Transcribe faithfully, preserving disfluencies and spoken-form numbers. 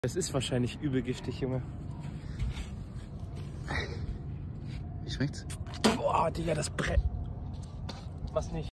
Es ist wahrscheinlich übel giftig, Junge. Wie schmeckt's? Boah, Digga, das Brett. Was nicht?